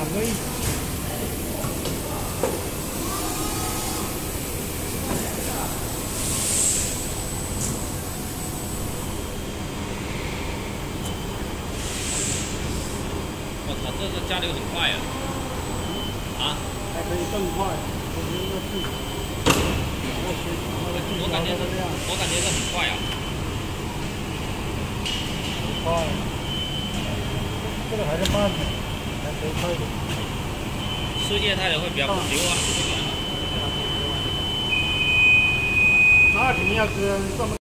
个亿。 我操，这个加流很快啊！啊？ 还可以更快，我觉得是。 我感觉这很快啊。 很快。这个还是慢的，还可以快一点。 是液态的会比较不流啊。那那肯定要跟这么。